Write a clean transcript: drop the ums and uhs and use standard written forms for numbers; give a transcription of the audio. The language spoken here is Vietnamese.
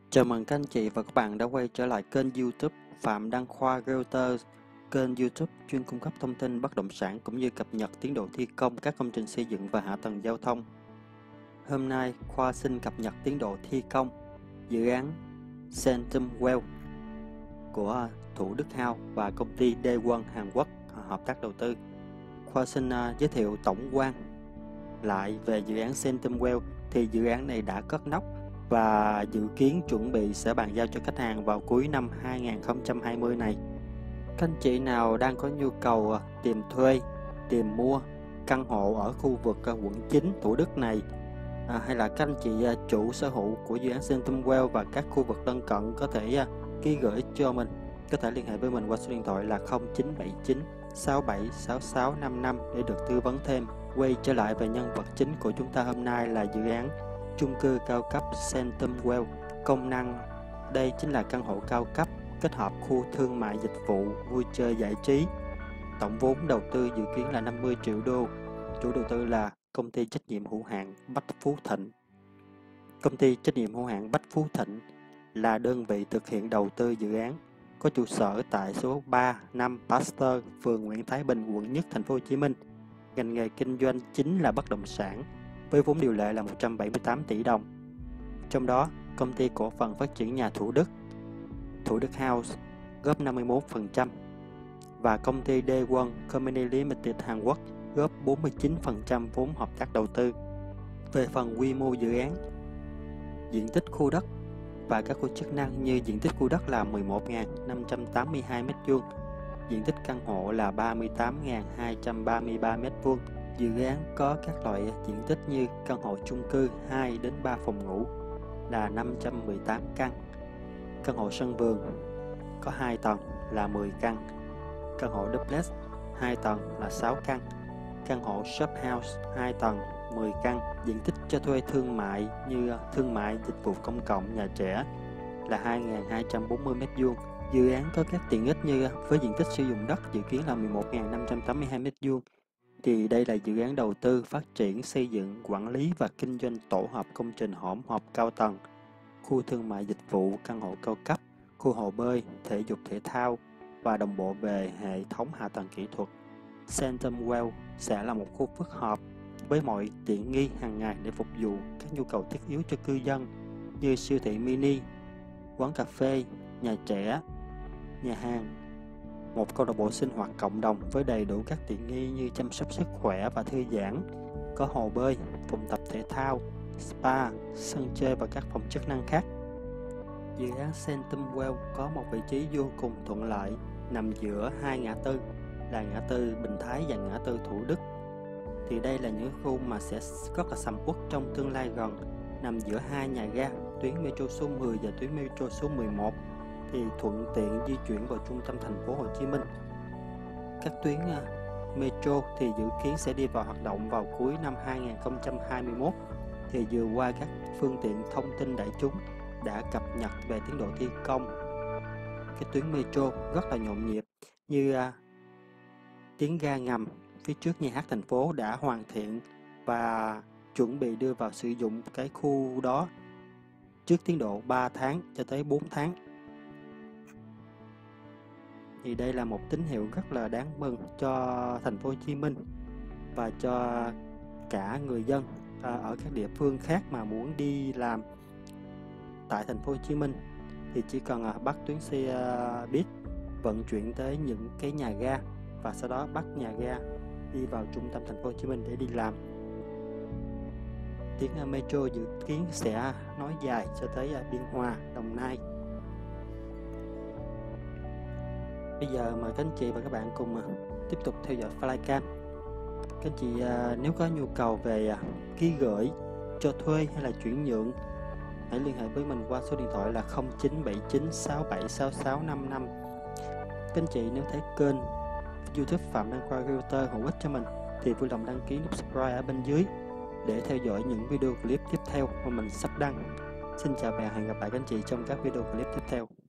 Chào mừng các anh chị và các bạn đã quay trở lại kênh YouTube Phạm Đăng Khoa Realtor, kênh YouTube chuyên cung cấp thông tin bất động sản cũng như cập nhật tiến độ thi công các công trình xây dựng và hạ tầng giao thông. Hôm nay, Khoa xin cập nhật tiến độ thi công dự án Centum Well của Thủ Đức House và công ty Daewon Hàn Quốc hợp tác đầu tư. Khoa xin giới thiệu tổng quan lại về dự án Centum Well. Thì dự án này đã cất nóc và dự kiến chuẩn bị sẽ bàn giao cho khách hàng vào cuối năm 2020 này. Các anh chị nào đang có nhu cầu tìm thuê, tìm mua căn hộ ở khu vực quận 9 Thủ Đức này, hay là các anh chị chủ sở hữu của dự án Centum Well và các khu vực lân cận có thể ký gửi cho mình, có thể liên hệ với mình qua số điện thoại là 0979 676655 để được tư vấn thêm. Quay trở lại về nhân vật chính của chúng ta hôm nay là dự án chung cư cao cấp Centum Well. Công năng đây chính là căn hộ cao cấp kết hợp khu thương mại dịch vụ, vui chơi giải trí. Tổng vốn đầu tư dự kiến là 50 triệu đô. Chủ đầu tư là công ty trách nhiệm hữu hạn Bách Phú Thịnh. Công ty trách nhiệm hữu hạn Bách Phú Thịnh là đơn vị thực hiện đầu tư dự án, có trụ sở tại số 3, 5 Pasteur, phường Nguyễn Thái Bình, quận Nhất, thành phố Hồ Chí Minh. Ngành nghề kinh doanh chính là bất động sản, với vốn điều lệ là 178 tỷ đồng. Trong đó, công ty cổ phần phát triển nhà Thủ Đức House góp 51% và công ty Daewon Company Limited Hàn Quốc góp 49% vốn hợp tác đầu tư. Về phần quy mô dự án, diện tích khu đất và các khu chức năng như diện tích khu đất là 11.582 m², diện tích căn hộ là 38.233 m². Dự án có các loại diện tích như căn hộ chung cư 2 đến 3 phòng ngủ là 518 căn, căn hộ sân vườn có 2 tầng là 10 căn, căn hộ duplex 2 tầng là 6 căn, căn hộ shop house 2 tầng 10 căn. Diện tích cho thuê thương mại như thương mại, dịch vụ công cộng, nhà trẻ là 2.240 m². Dự án có các tiện ích như với diện tích sử dụng đất dự kiến là 11.582 m². Thì đây là dự án đầu tư phát triển, xây dựng, quản lý và kinh doanh tổ hợp công trình hỗn hợp cao tầng, khu thương mại dịch vụ, căn hộ cao cấp, khu hồ bơi, thể dục thể thao và đồng bộ về hệ thống hạ tầng kỹ thuật. Centum Well sẽ là một khu phức hợp với mọi tiện nghi hàng ngày để phục vụ các nhu cầu thiết yếu cho cư dân như siêu thị mini, quán cà phê, nhà trẻ, nhà hàng, một câu lạc bộ sinh hoạt cộng đồng với đầy đủ các tiện nghi như chăm sóc sức khỏe và thư giãn, có hồ bơi, phòng tập thể thao, spa, sân chơi và các phòng chức năng khác. Dự án Centum Well có một vị trí vô cùng thuận lợi, nằm giữa hai ngã tư là ngã tư Bình Thái và ngã tư Thủ Đức. Thì đây là những khu mà sẽ rất là sầm uất trong tương lai gần, nằm giữa hai nhà ga tuyến metro số 10 và tuyến metro số 11, thì thuận tiện di chuyển vào trung tâm thành phố Hồ Chí Minh. Các tuyến metro thì dự kiến sẽ đi vào hoạt động vào cuối năm 2021. Thì vừa qua các phương tiện thông tin đại chúng đã cập nhật về tiến độ thi công cái tuyến metro rất là nhộn nhịp, như tuyến ga ngầm phía trước nhà hát thành phố đã hoàn thiện và chuẩn bị đưa vào sử dụng cái khu đó trước tiến độ 3 tháng cho tới 4 tháng. Thì đây là một tín hiệu rất là đáng mừng cho thành phố Hồ Chí Minh và cho cả người dân ở các địa phương khác mà muốn đi làm tại thành phố Hồ Chí Minh, thì chỉ cần bắt tuyến xe buýt vận chuyển tới những cái nhà ga và sau đó bắt nhà ga đi vào trung tâm thành phố Hồ Chí Minh để đi làm. Tuyến metro dự kiến sẽ nối dài cho tới Biên Hòa, Đồng Nai. Bây giờ mời các anh chị và các bạn cùng tiếp tục theo dõi flycam. Các anh chị nếu có nhu cầu về ký gửi, cho thuê hay là chuyển nhượng, hãy liên hệ với mình qua số điện thoại là 0979 676655. Các anh chị nếu thấy kênh YouTube Phạm Đăng Khoa Realtor hữu ích cho mình thì vui lòng đăng ký nút subscribe ở bên dưới để theo dõi những video clip tiếp theo mà mình sắp đăng. Xin chào và hẹn gặp lại các anh chị trong các video clip tiếp theo.